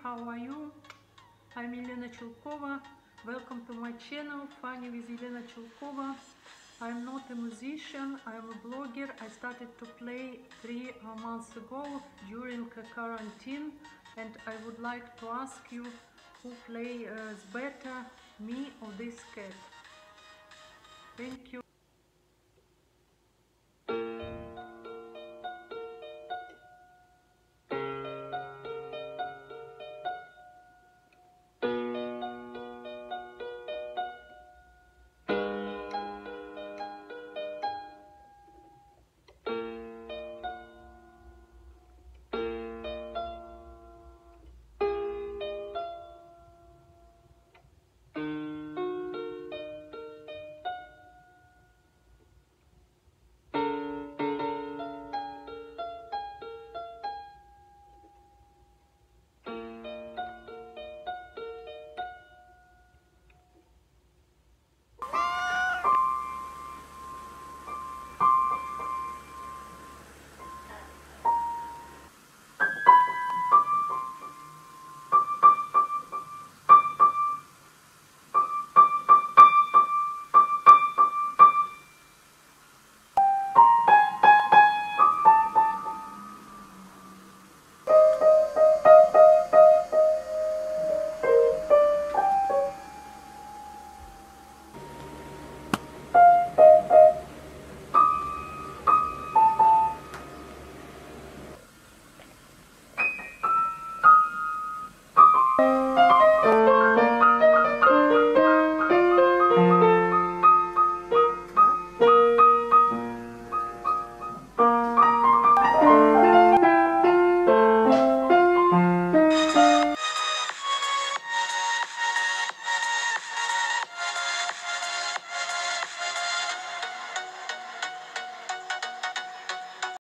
how are you? I'm Elena Chulkova. Welcome to my channel, Funny with Elena Chulkova. I'm not a musician, I'm a blogger. I started to play 3 months ago during quarantine, and I would like to ask you who plays better, me or this cat. Thank you.